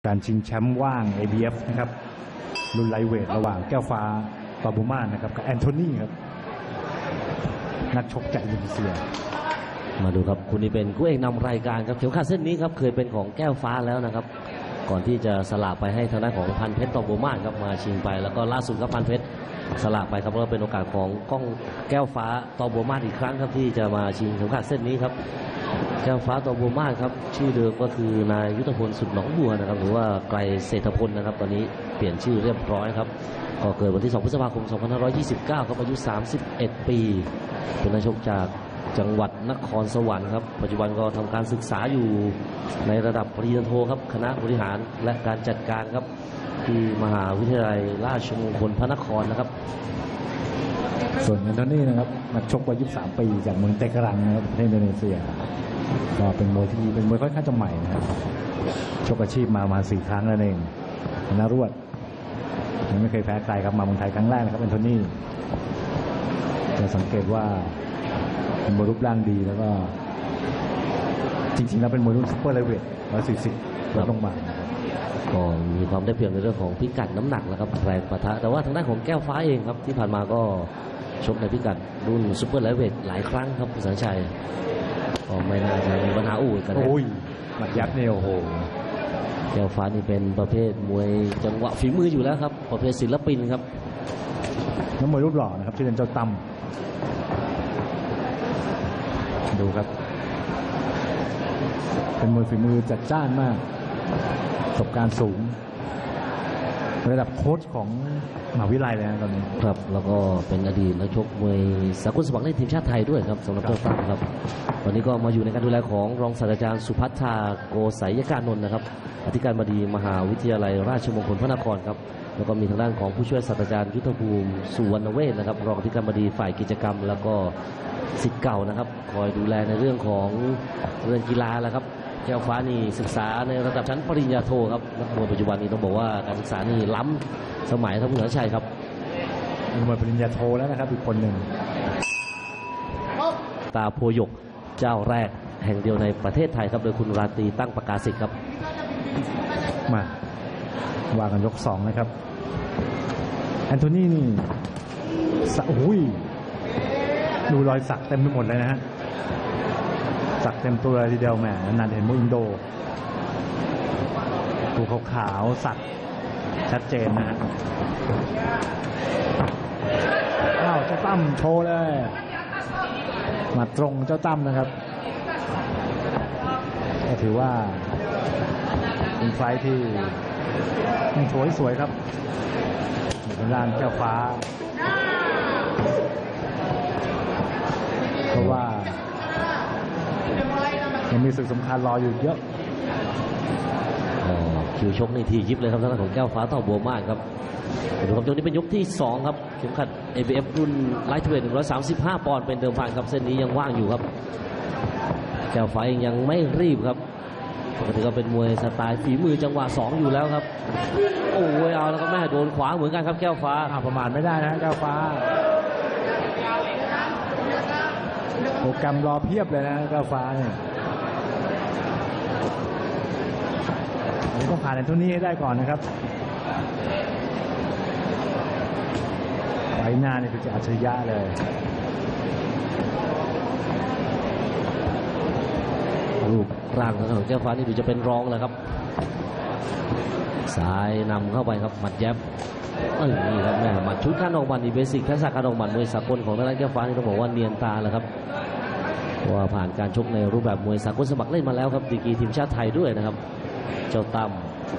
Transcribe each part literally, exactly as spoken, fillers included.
การชิงแชมป์ว่าง เอ บี เอฟ นะครับรุ่นไลท์เวทระหว่างแก้วฟ้าตอบูมานนะครับกับแอนโทนีครับนักชกจากอินโดนีเซียมาดูครับคุณนี่เป็นคู่เอกนำรายการครับเข็มขัดเส้นนี้ครับเคยเป็นของแก้วฟ้าแล้วนะครับก่อนที่จะสละไปให้ทางด้านของพันเพชรตอบูมานครับมาชิงไปแล้วก็ล่าสุดครับพันเพชรสละไปครับก็เป็นโอกาสของก้องแก้วฟ้าตอบูมานอีกครั้งครับที่จะมาชิงเข็มขัดเส้นนี้ครับแก้วฟ้าตอบูมานครับชื่อเดิมก็คือนายยุทธพลสุดหนองบัวนะครับหรือว่าไกรเศรษฐพลนะครับตอนนี้เปลี่ยนชื่อเรียบร้อยครับก็เกิดวันที่สองพฤษภาคมสองพันห้าร้อยยี่สิบเก้าครับอายุสามสิบเอ็ดปีเป็นนักชกจากจังหวัดนครสวรรค์ครับปัจจุบันก็ทำการศึกษาอยู่ในระดับปริญญาโทครับคณะบริหารและการจัดการครับที่มหาวิทยาลัยราชมงคลพระนครนะครับส่วนแอนโทนีนะครับนักชกวัยยี่สิบสามปีจากเมืองเตกรังนะครับประเทศอินโดนีเซียก็เป็นมวยที่เป็นมวยค่อนข้างจะใหม่นะครับชกอาชีพมามาสี่ครั้งแล้วเองชนะรวดยังไม่เคยแพ้ใครครับมาเมืองไทยครั้งแรกนะครับแอนโทนีจะสังเกตว่าเป็นมวยรูปร่างดีแล้วก็จริงๆแล้วเป็นมวยรุ่นซุปเปอร์ไลท์เวทร้อยสี่สิบลดลงมาก็มีความได้เปรียบในเรื่องของพิกัดน้ำหนักแล้วครับแรงปะทะแต่ว่าทางด้านของแก้วฟ้าเองครับที่ผ่านมาก็ชกในพิกัดรุ่นซุปเปอร์ไลท์เวทหลายครั้งครับคุณสัญชัยก็ไม่น่าจะมีปัญหาอู้กันนะโอ้ยหมัดยับเนี่ยโอ้โหแก้วฟ้านี่เป็นประเภทมวยจังหวะฝีมืออยู่แล้วครับประเภทศิลปินครับน้ำมวยรูปหล่อนะครับที่เป็นเจ้าตั้มดูครับเป็นมวยฝีมือจัดจ้านมากประสบการณ์สูงระดับโค้ชของมหาวิทยาลัยเลยนะตอนนี้ครับแล้วก็เป็นอดีตนักชกมวยสากลสมัครเล่นทีมชาติไทยด้วยครับสำหรับเจ้าตั้มครับวันนี้ก็มาอยู่ในการดูแลของรองศาสตราจารย์สุพัฒนาโกษัยการนนท์นะครับอธิการบดีมหาวิทยาลัยราชมงคลพระนครครับแล้วก็มีทางด้านของผู้ช่วยศาสตราจารย์ยุทธภูมิสุวรรณเวชนะครับรองอธิการบดีฝ่ายกิจกรรมแล้วก็ศิษย์เก่านะครับคอยดูแลในเรื่องของเรื่องกีฬาแล้วครับแก้วฟ้านี่ศึกษาในระดับชั้นปริญญาโทครับนักมวยปัจจุบันนี้ต้องบอกว่าการศึกษานี่ล้ำสมัยครับคุณสัญชัยครับเป็นมวยปริญญาโทแล้วนะครับอีกคนหนึ่งตาโพยกเจ้าแรกแห่งเดียวในประเทศไทยครับโดยคุณราตรีตั้งประกาศสิทธิ์ครับมาว่ากันยกสองนะครับแอนโทนีนี่สะอุ้ยดูรอยสักเต็มไปหมดเลยนะฮะสักเต็มตัวเลยทีเดียวแหมนานเห็นมวยอินโดตัวขาวๆสักชัดเจนนะฮะอ้าวเจ้าตั้มโชว์เลยมาตรงเจ้าตั้มนะครับก็ถือว่าเป็นไฟที่สวยสวยครับทางด้านแก้วฟ้าเพราะว่ายังมีศึกสำคัญรออยู่เยอะคิวชกในทียิบเลยครับทางด้านของแก้วฟ้าต่อบัวมากครับดูครับยกนี้เป็นยกที่สองครับเข็มขัด เอ บี เอฟ รุ่นไลท์เวทหนึ่งร้อยสามสิบห้าปอนด์เป็นเดิมพันครับเส้นนี้ยังว่างอยู่ครับแก้วฟ้าเองยังไม่รีบครับปกติก็เป็นมวยสไตล์ฝีมือจังหวะสองอยู่แล้วครับโอ้ยเอาแล้วก็แม่โดนขวาเหมือนกันครับแก้วฟ้าประมาณไม่ได้นะแก้วฟ้าโปรแกรมรอเพียบเลยนะแก้วฟ้าเนี่ยต้องผ่านแอนโทนีให้ได้ก่อนนะครับไว้หน้านี่คือจะอัจฉริยะเลยรูปร่างของแก้วฟ้านี่ดูจะเป็นรองเลยครับซ้ายนำเข้าไปครับหมัดแยบเอ้ยนี่ครับแม่หมัดชุดการออกหมัดนี่เบสิกทักษะการออกหมัดมวยสากลของทางด้านแก้วฟ้านี่ต้องบอกว่าเนียนตาเลยครับว่าผ่านการชกในรูปแบบมวยสากลสมัครเล่นมาแล้วครับดีกรีทีมชาติไทยด้วยนะครับเจ้าตั้ม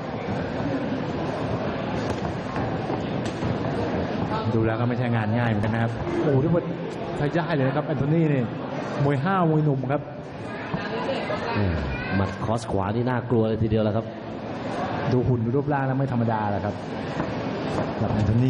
ดูแล้วก็ไม่ใช่งานง่ายเหมือนกันนะครับโอ้ทุกคนใช้ได้เลยนะครับแอนโทนีนี่มวยห้ามวยหนุ่มครับหมัดคอสขวานี่น่ากลัวเลยทีเดียวแล้วครับดูหุ่นดูรูปร่างแล้วไม่ธรรมดาแหละครับกับแอนโทนี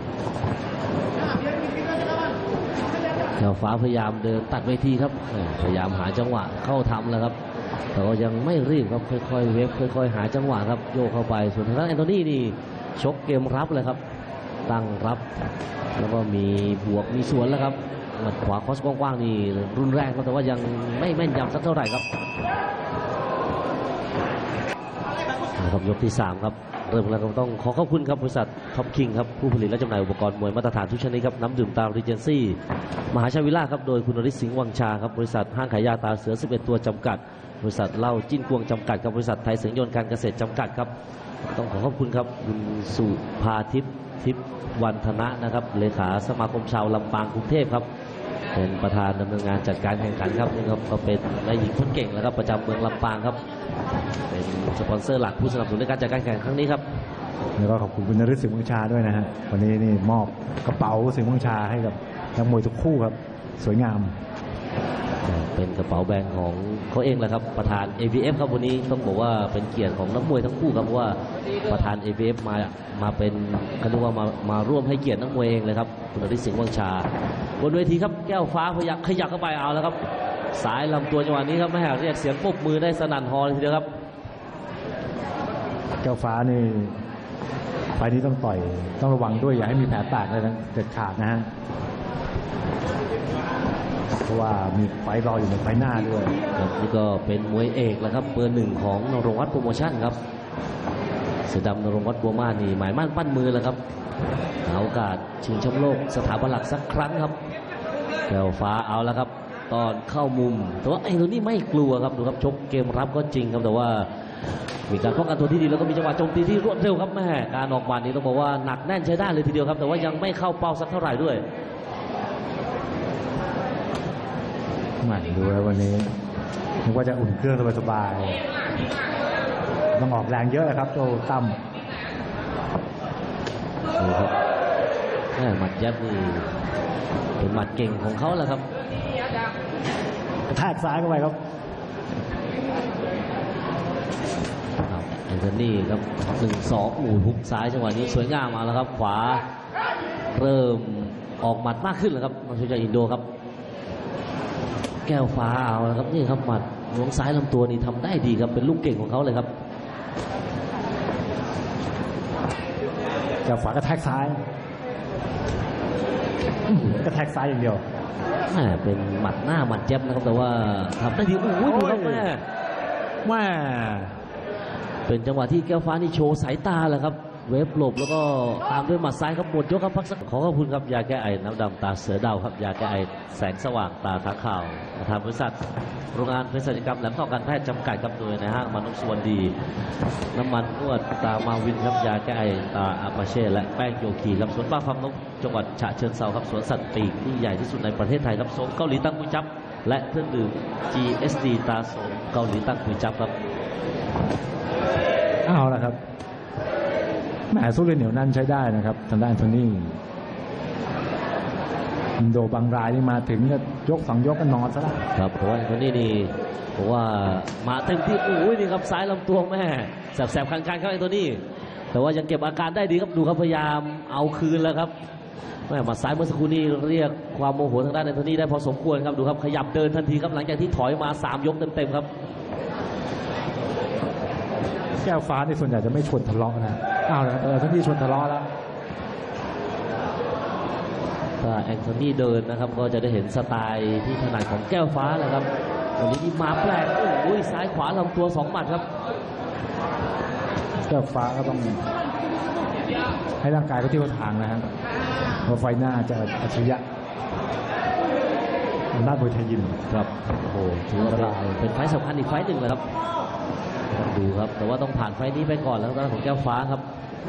แก้วฟ้าพยายามเดินตัดเวทีครับพยายามหาจังหวะเข้าทำแล้วครับแต่ก็ยังไม่รีบครับค่อยๆเวฟค่อยๆหาจังหวะครับโยกเข้าไปส่วนทางด้านแอนโทนีนี่ชกเกมรับเลยครับตั้งรับแล้วก็มีบวกมีสวนแล้วครับหมัดขวาคอสกว้างๆนี่รุนแรงครับแต่ว่ายังไม่แม่นยำสักเท่าไหร่ครับนะครับยกที่สามครับเริ่มแล้วก็ต้องขอขอบคุณครับบริษัทท็อปคิงครับผู้ผลิตและจำหน่ายอุปกรณ์มวยมาตรฐานทุกชนิดครับน้ำดื่มตารีเจนซี่มหาชัยวิลล่าครับโดยคุณนริศสิงห์วังชาครับบริษัทห้างขายยาตาเสือสิบเอ็ดตัวจำกัดบริษัทเหล้าจิ้นกวงจำกัดกับบริษัทไทยเสียงยนต์การเกษตรจำกัดครับต้องขอขอบคุณครับคุณสุภาทิพย์ทิพย์วันธนะนะครับเลขาสมาคมชาวลำปางกรุงเทพครับเป็นประธานดำเนินงานจัดการแข่งขันครับนี่ครับก็เป็นนายหญิงคนเก่งแล้วครับประจำเมืองลำปางครับเป็นสปอนเซอร์หลักผู้สนับสนุนในการจัดการแข่งขันครั้งนี้ครับแล้วก็ขอบคุณคุณนฤทธิ์สิงห์วังชาด้วยนะฮะวันนี้นี่มอบกระเป๋าสิงห์วังชาให้กับนักมวยทุกคู่ครับสวยงามเป็นกระเป๋าแบรนด์ของเขาเองแหละครับประธาน เอ บี เอฟ ครับวันนี้ต้องบอกว่าเป็นเกียรติของนักมวยทั้งคู่ครับเพราะว่าประธาน เอ บี เอฟ มามาเป็นเขาเรียกว่ามามาร่วมให้เกียรตินักมวยเองเลยครับคุณนฤทธิ์สิงห์วังชาบนเวทีครับแก้วฟ้าพยักขยับเข้าไปเอาแล้วครับสายลำตัวจังหวะนี้ครับแม่เรียกเสียงปรบมือได้สนั่นฮอเลยทีเดียวครับแก้วฟ้านี่ไฟนี้ต้องต่อยต้องระวังด้วยอย่าให้มีแผลแตกเลยนะเด็ดขาดนะฮะเพราะว่ามีไฟรออยู่ในไฟหน้าด้วยนี่ก็เป็นมวยเอกแล้วครับเบอร์หนึ่งของนรงค์วัฒน์โปรโมชั่นครับเสือดำนรงค์วัฒน์บัวมานี่หมายมั่นปั้นมือแล้วครับหาโอกาสชิงแชมป์โลกสถาบันหลักสักครั้งครับแก้วฟ้าเอาแล้วครับตอนเข้ามุมแต่ว่าไอ้ตัวนี้ไม่กลัวครับดูครับชกเกมรับก็จริงครับแต่ว่ามีการป้องกันตัวที่ดีแล้วก็มีจังหวะโจมตีที่รวดเร็วครับแม่การออกหมัดนี้ต้องบอกว่าหนักแน่นใช้ได้เลยทีเดียวครับแต่ว่ายังไม่เข้าเป้าสักเท่าไหร่ด้วยใหม่ดูแล้ววันนี้นึกว่าจะอุ่นเครื่องสบายๆต้องออกแรงเยอะนะครับโจตั้มดูครับแม่หมัดยับนี่เป็นหมัดเก่งของเขาแหละครับกระแทกซ้ายเข้าไปครับแอนโทนีครับหนึ่งสองหมู่ฮุกซ้ายจังหวะนี้สวยงามมาแล้วครับขวาเริ่มออกหมัดมากขึ้นแล้วครับนักชกจากอินโดครับแก้วฟ้าเอาแล้วครับนี่ครับหมัดลงซ้ายลำตัวนี่ทำได้ดีครับเป็นลูกเก่งของเขาเลยครับแก้วฟ้ากระแทกซ้ายกระแทกซ้ายอย่างเดียวแม่เป็นหมัดหน้าหมัดเจ็บนะครับแต่ว่าทำได้ดีโอ้ยดูครับแม่แม่เป็นจังหวะที่แก้วฟ้านี่โชว์สายตาแหละครับเวฟหลบแล้วก็ตามด้วยหมัดซ้ายครับหมดยกครับพักสักขอขอบคุณครับยาแก้ไอน้ำดำตาเสือดาวครับยาแก้ไอแสงสว่างตาค้างข่าวประธานบริษัทโรงงานเภสัชกรรมแหลมทองการแพทย์จำกัดครับโดยในห้างมันนกสวนดีน้ำมันนวดตามาวินครับยาแก้ไอตาอาปาเช่และแป้งโยคีครับสวนป้าฟาร์มนกจังหวัดฉะเชิงเทราครับสวนสัตว์ปีกที่ใหญ่ที่สุดในประเทศไทยครับสมเกาหลีตั้งกุยจับและเครื่องดื่ม จี เอส ดี ตาสมเกาหลีตั้งกุยจับครับเอาละครับแหมสู้เลยเหนียวนั่นใช้ได้นะครับทางด้านโทนี่อินโดบางรายนี่มาถึงก็ยกสองยกก็นอนซะแล้วครับเพราะว่าโทนี่นี่ผมว่ามาเต็มที่โอ้ยนี่ครับซ้ายลำตัวแม่แสบๆคันๆครับไอ้โทนี่แต่ว่ายังเก็บอาการได้ดีครับดูครับพยายามเอาคืนแล้วครับแม่มาซ้ายเมื่อสักครู่นี้เรียกความโมโหทางด้านไอ้โทนี่ได้พอสมควรครับดูครับขยับเดินทันทีครับหลังจากที่ถอยมาสามยกเต็มๆครับแก้วฟ้าในส่วนใหญ่จะไม่ชวนทะเลาะนะอ้าวเลยเออท่านที่ชวนทะเลาะแล้วถ้าแอนโทนีเดินนะครับก็จะได้เห็นสไตล์ที่ถนัดของแก้วฟ้าแหละครับวันนี้ที่มาแปลกโอ้ยซ้ายขวาลำตัวสองหมัดครับแก้วฟ้าก็ต้องให้ร่างกายเขาที่เขาทางนะฮะเพราะไฟหน้าจะอัจฉริยะหน้าบวยไทยยิมครับโอ้โหถือว่าเป็นไฟสำคัญอีกไฟหนึ่งเลยครับดูครับแต่ว่าต้องผ่านไฟนี้ไปก่อนแล้วตอนของแก้วฟ้าครับ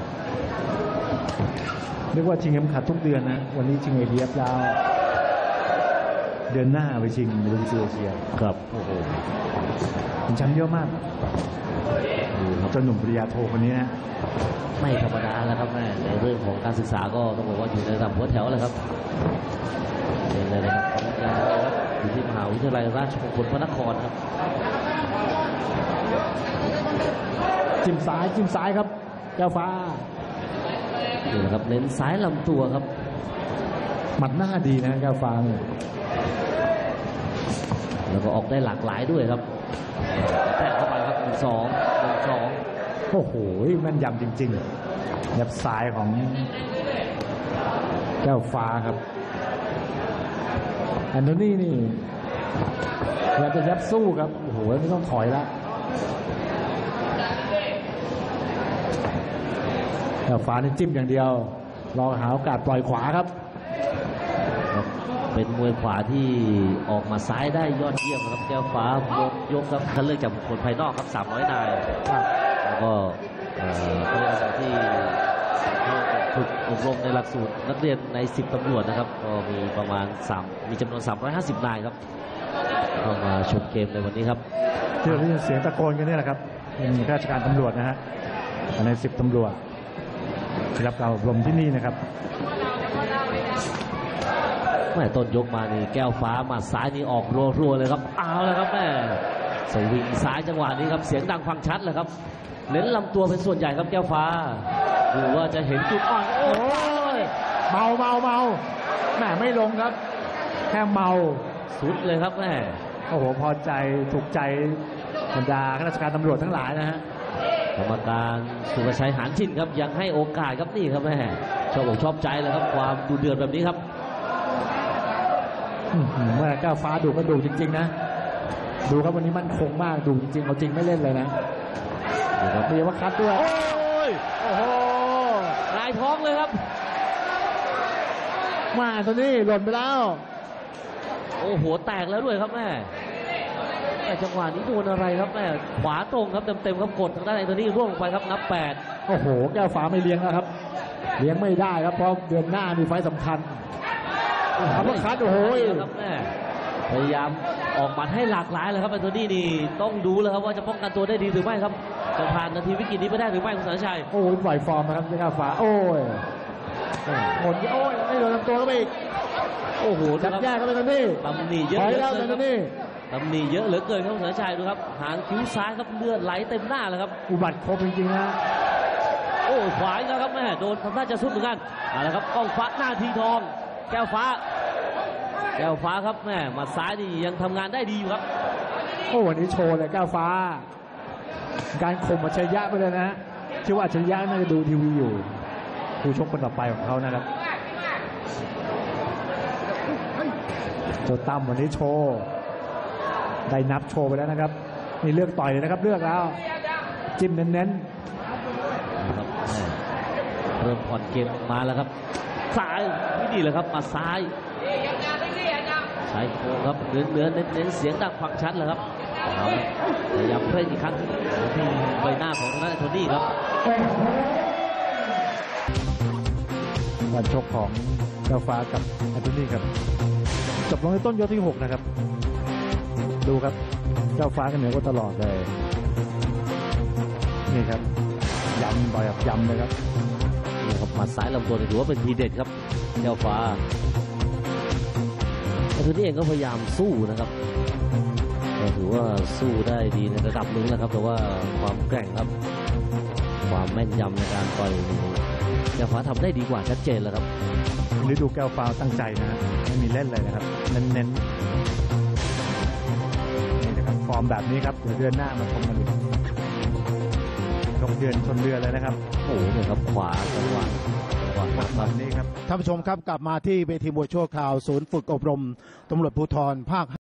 เรียกว่าชิงเข็มขัดทุกเดือนนะวันนี้ชิงเอ บี เอฟ แล้วเดือนหน้าไปชิงลุมซีเอเชียครับโอ้โหเป็นแชมป์เยอะมากดูครับเจ้าหนุ่มปริยาโทคนนี้นะไม่ธรรมดาแล้วครับแม่ในเรื่องของการศึกษาก็ต้องบอกว่าอยู่ในระดับหัวแถวเลยครับเป็นอะไรนะครับอยู่ที่มหาวิทยาลัยราชมงคลพระนครครับจิ้มซ้ายจิ้มซ้ายครับแก้วฟ้านี่นะครับเน้นซ้ายลำตัวครับหมัดหน้าดีนะแก้วฟ้าเนี่ยแล้วก็ออกได้หลากหลายด้วยครับแตะเข้าไปครับหนึ่งสองหนึ่งสองโอ้โหแม่นยำจริงๆยับซ้ายของแก้วฟ้าครับแอนโทนีนี่อยากจะยับสู้ครับโอ้โหไม่ต้องถอยแล้วแก้วฟ้านี่จิ้มอย่างเดียวรอหาโอกาสปล่อยขวาครับเป็นมวยขวาที่ออกมาซ้ายได้ยอดเยี่ยมครับแก้วฟ้าหมดยกครับคัดเลือกจากบุคคลภายนอกครับสามร้อยนายแล้วก็เอ่อเขาเรียกว่าที่เข้าฝึกอบรมในหลักสูตรนักเรียนในสิบตำรวจนะครับก็มีประมาณ3มีจำนวนสามร้อยห้าสิบนายครับเข้ามาชมเกมในวันนี้ครับที่เราได้ยินเสียงตะโกนกันนี่แหละครับเป็นข้าราชการตำรวจนะฮะในสิบตำรวจที่รับการอบรมที่นี่นะครับแม่ต้นยกมานี่แก้วฟ้ามาซ้ายนี่ออกรัวๆเลยครับเอาแล้วครับแม่สวิงซ้ายจังหวะนี้ครับเสียงดังฟังชัดเลยครับเน้นลำตัวเป็นส่วนใหญ่ครับแก้วฟ้าดูว่าจะเห็นจุดอ่อนโอ้โอ้ยเมาเมาเมาแม่ไม่ลงครับ แค่เมาสุดเลยครับแม่โอ้โหพอใจถูกใจบรรดาข้าราชการตำรวจทั้งหลายนะฮะกรรมการสุรชัยหานชินครับยังให้โอกาสครับนี่ครับแม่ชอบอกชอบใจเลยครับความดูเดือดแบบนี้ครับเมื่อก้าวฟ้าดูก็ดูจริงๆนะดูครับวันนี้มั่นคงมากดูจริงๆเอาจริงไม่เล่นเลยนะมีว่าคัดด้วยโอ้ยโอ้โหหงายท้องเลยครับมาตัวนี้หล่นไปแล้วโอ้โหแตกแล้วด้วยครับแม่แต่จังหวะนี้โดนอะไรครับแม่ขวาตรงครับเต็มๆครับกดทางด้านไอ้ตัวนี้ร่วงลงไปครับนับแปดโอ้โหแก้วฟ้าไม่เลี้ยงแล้วครับเลี้ยงไม่ได้ครับเพราะเดือนหน้ามีไฟต์สำคัญอัปเปอร์คัตโอ้โหครับแม่พยายามออกหมัดให้หลากหลายเลยครับไอ้ตัวนี้นี่ต้องดูแล้วครับว่าจะป้องกันตัวได้ดีหรือไม่ครับจะผ่านนาทีวิกฤตนี้ไปได้หรือไม่คุณสัญชัยโอ้ยปล่อยฟอร์มนะครับแก้วฟ้าโอ้ยหมดโอ้ยไม่โดนลำตัวก็ไปอีกโอ้โหจับแยกกันเลยกันนี่ตำหนิเยอะถอยเหลือแล้วเกิกันนนี่ตำหนิเยอะเหลือเกินครับคุณสัญชัยดูครับหางคิ้วซ้ายครับเลือดไหลเต็มหน้าเลยครับอุบัติครบจริงๆนะโอ้ขวาอีกแล้วครับแม่โดนทำท่าจะสุดเหมือนกันเอาละครับกล้องฟ้าหน้าทีทอง แก้วฟ้า แก้วฟ้าครับแม่มาซ้ายนี่ยังทำงานได้ดีอยู่ครับโอ้วันนี้โชว์เลยแก้วฟ้า การข่มอัจฉริยะไปเลยนะฮะชื่อว่าอัจฉริยะน่าจะดูทีวีอยู่ผู้ชกคนต่อไปของเขานะครับโจตั้มวันนี้โชว์ได้นับโชว์ไปแล้วนะครับนี่เลือกต่อยเลยนะครับเลือกแล้วจิ้มเน้นครับเริ่มผ่อนเกมมาแล้วครับซ้ายนี่ดีเลยครับมาซ้ายใช้โค้งครับเนื้อเนื้อเน้นเน้นเสียงดังฟังชัดเลยครับเอาพยายามเพ่งอีกครั้งที่ใบหน้าของทางด้านโทนี่ครับๆการชกของแก้วฟ้ากับอันโทนี่ครับจบลงในต้นยกที่หกนะครับดูครับแก้วฟ้ากันเหนือกว่าตลอดเลยนี่ครับยำต่อยแบบยำเลยครับนี่ครับมาซ้ายลำตัวถือว่าเป็นทีเด็ดครับแก้วฟ้าแต่ทีนี้เองก็พยายามสู้นะครับก็ถือว่าสู้ได้ดีในระดับหนึ่งแล้วครับแต่ว่าความแกร่งครับความแม่นยำในการต่อยแก้วฟ้าทำได้ดีกว่าชัดเจนแล้วครับวันนี้ดูแก้วฟ้าตั้งใจนะฮะไม่มีเล่นเลยนะครับเน้นๆนี่นะครับฟอร์มแบบนี้ครับเดี๋ยวเดือนหน้ามาชมกันอีกลงเดือนชนเดือนเลยนะครับโอ้โหเนี่ยครับขวาจังหวะจังหวะครับแบบนี้ครับท่านผู้ชมครับกลับมาที่เวทีมวยชั่วคราวศูนย์ฝึกอบรมตำรวจภูธรภาค